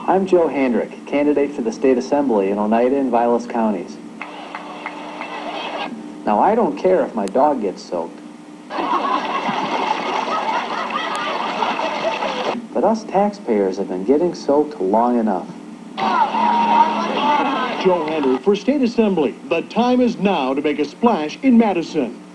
I'm Joe Handrick, candidate for the State Assembly in Oneida and Vilas counties. Now, I don't care if my dog gets soaked. But us taxpayers have been getting soaked long enough. Joe Handrick for State Assembly. The time is now to make a splash in Madison.